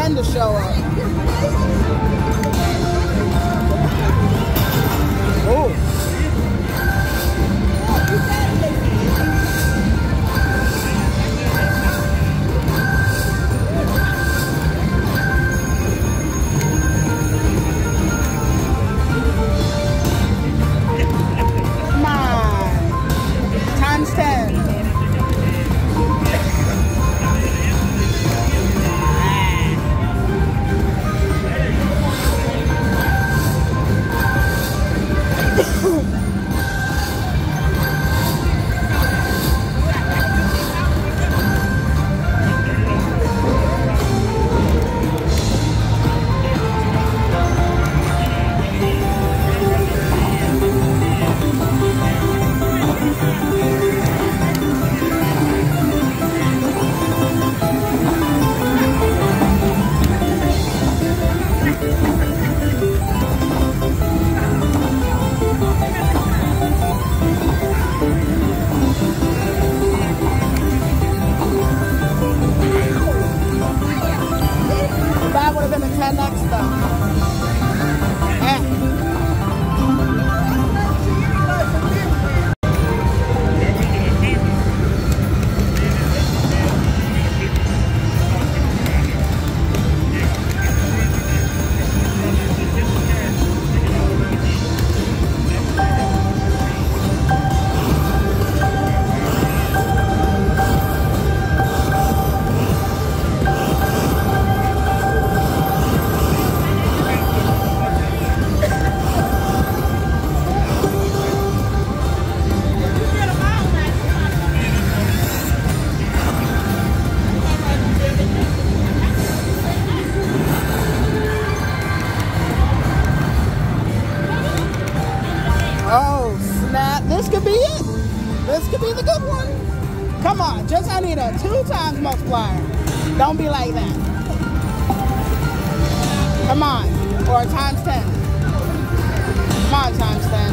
tend to show up. Oh. Come on. Times 10. That would have been a 10x though. Oh snap, this could be it. This could be the good one. Come on, just I need a 2 times multiplier. Don't be like that. Come on, or times 10. Come on, times 10.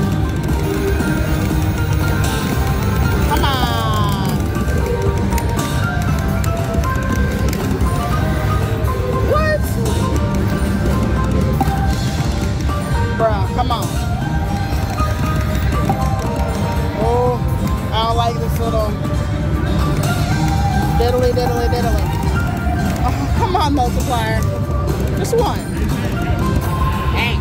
Come on. What? Bruh, come on. Oh, I don't like this little diddly, diddly, diddly. Oh, come on, multiplier. Just one. Dang.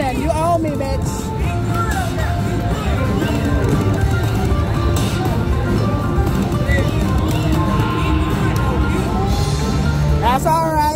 10. You owe me, bitch. That's all right.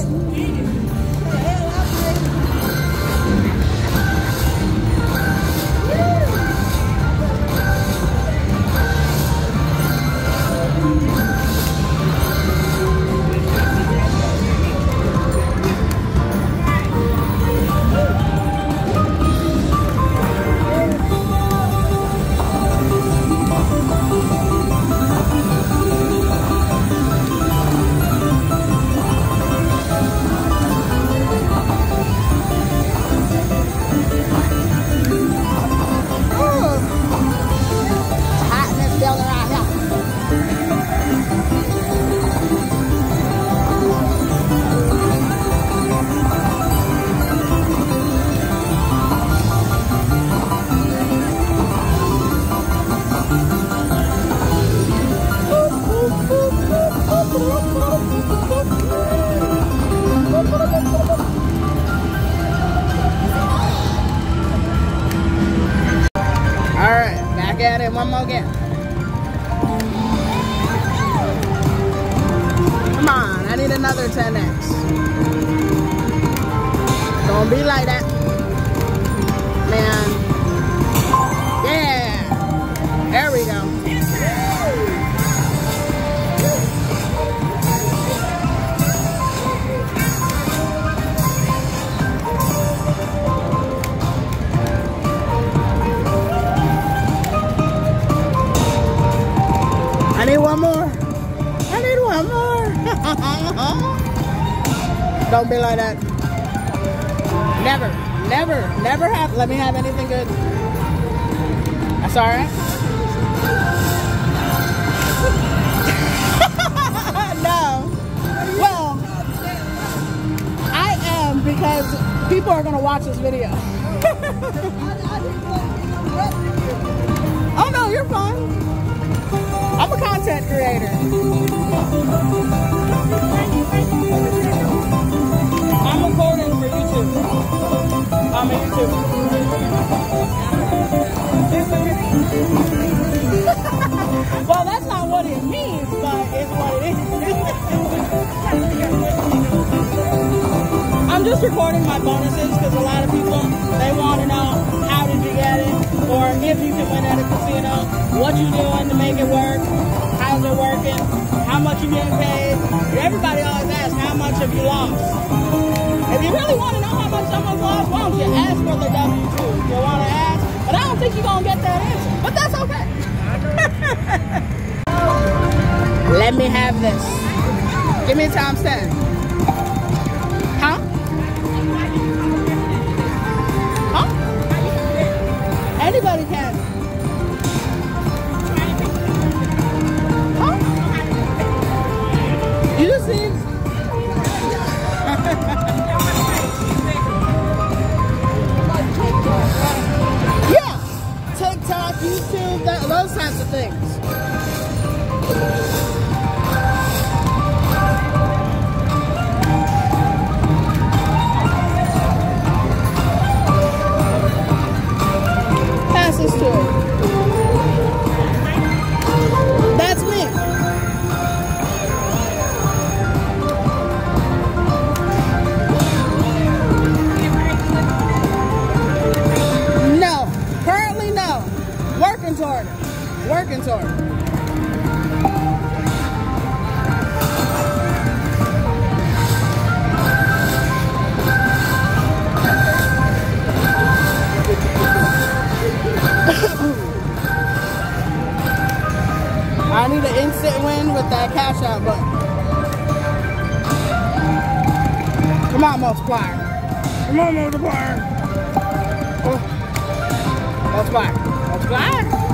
One more again. Come on, I need another 10x. Don't be like that, man. Yeah, there we go. I need one more. I need one more. Don't be like that. Never, never, never have. Let me have anything good. That's all right. No. Well, I am because people are gonna watch this video. Oh no, you're fine. I'm a content creator. I'm recording for YouTube. I'm a YouTuber. Well, that's not what it means, but it's what it is. I'm just recording my bonuses because a lot of people, they want to know how did you get it, or if you can win at a casino, what you doing to make it work, how's it working, how much you getting paid. Everybody always asks, how much have you lost? If you really want to know how much someone's lost, why don't you ask for the W-2? You want to ask, but I don't think you're going to get that answer, but that's okay. Let me have this. Give me a times 10. Huh? Huh? Anybody can. Huh? You just need... Yeah. TikTok, YouTube, those types of things. Pass this to her. That's me. No. Currently, no. Working toward it. Working toward it. I need an instant win with that cash out button. Come on, multiplier. Come on, multiplier. Oh. Multiplier. Multiplier.